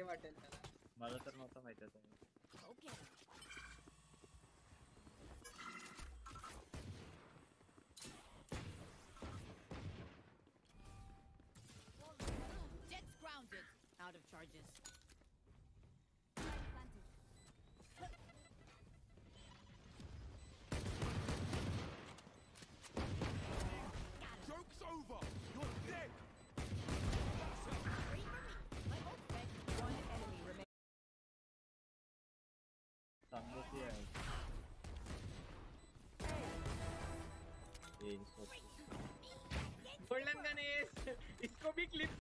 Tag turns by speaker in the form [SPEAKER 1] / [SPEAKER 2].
[SPEAKER 1] हे वाटेल त्याला.
[SPEAKER 2] मला तर नव्हतं माहिती आता.
[SPEAKER 3] Okay. Jet's grounded. Out of charges.
[SPEAKER 4] Joke's over! You're dead!
[SPEAKER 3] One enemy remains.
[SPEAKER 2] चांगलंच आहे.
[SPEAKER 1] गोल्डन गन इसको भी क्लिप